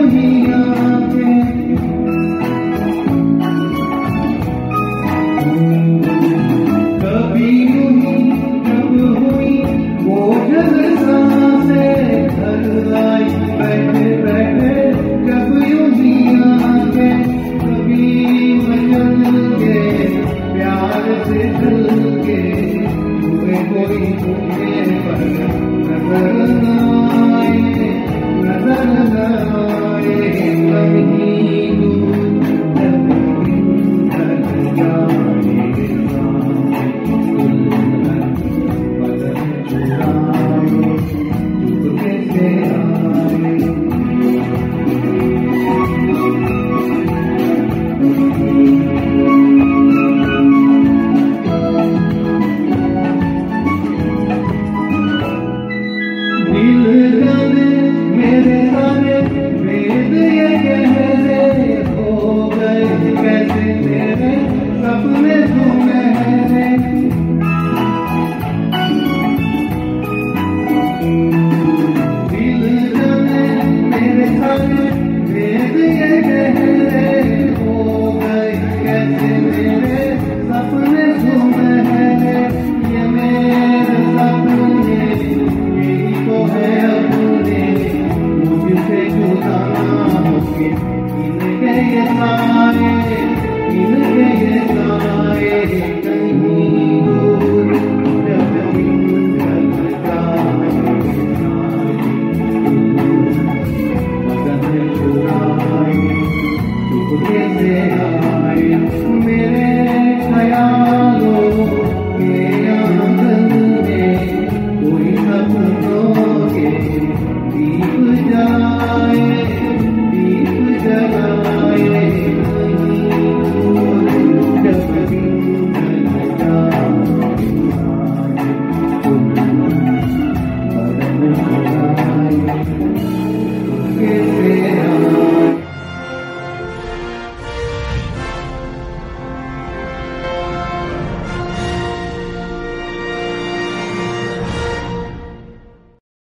ही आके कभी यूं जब हुई वो जलसा से घर आई बैठे बैठे जब यूं ही आके कभी मचल के प्यार से चल के हुए कोई मुझे पर नजर आए कहीं दूर जब ढल जाए बदल चुराए चुपके से आए दिल जाने मेरे सारे वेद ये गहरे हो गए कैसे मेरे सपने सुनहरे दिल जाने मेरे सारे वेद ये गहरे